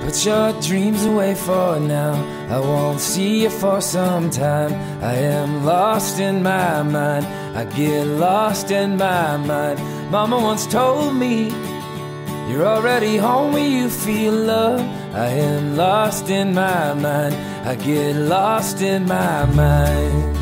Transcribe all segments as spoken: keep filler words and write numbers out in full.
Put your dreams away for now. I won't see you for some time. I am lost in my mind. I get lost in my mind. Mama once told me, you're already home when you feel love. I am lost in my mind. I get lost in my mind.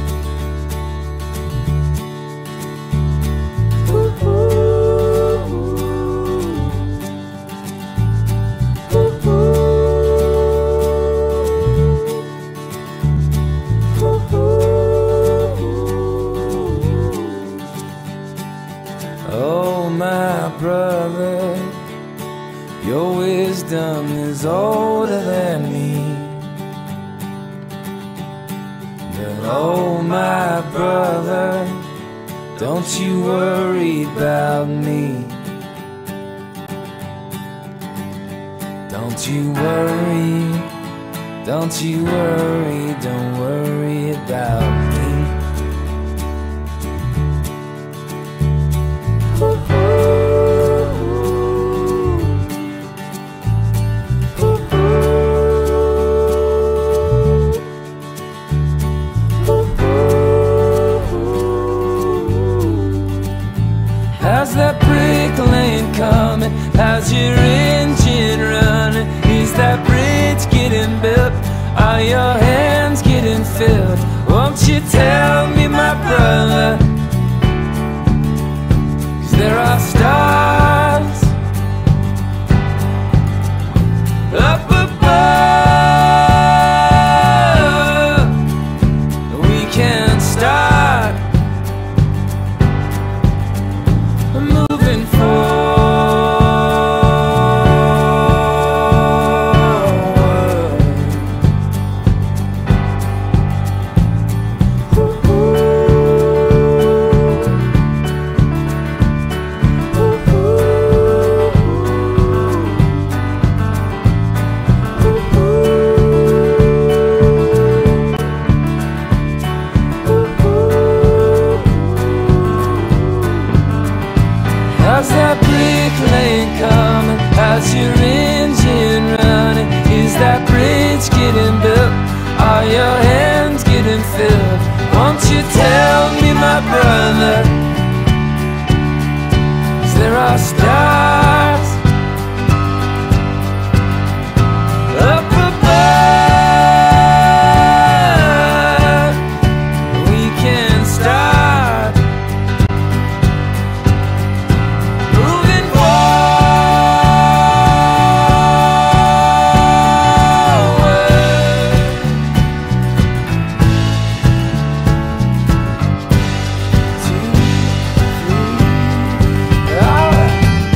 Oh, my brother, your wisdom is older than me. But oh, my brother, don't you worry about me. Don't you worry, don't you worry, don't worry about me. How's that brick lane coming? How's your engine running? Is that bridge getting built? Are your hands getting filled? Won't you tell me, my brother? 'Cause there are stars up above. We can start moving forward. How's that brick lane coming? How's your engine running? Is that bridge getting built? Are your hands getting filled? Won't you tell me, my brother? 'Cause there are stars up above. We can start moving forward. Two, three, all right.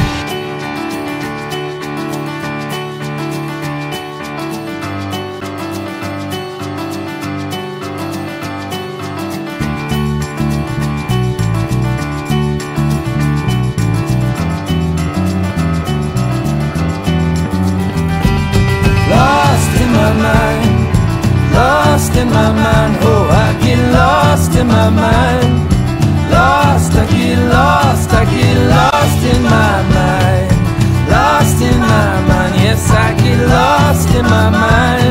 Lost in my mind, lost in my mind. Oh, I get lost in my mind. Lost, I get lost, I get lost in my mind. Lost in my mind, yes, I get lost in my mind.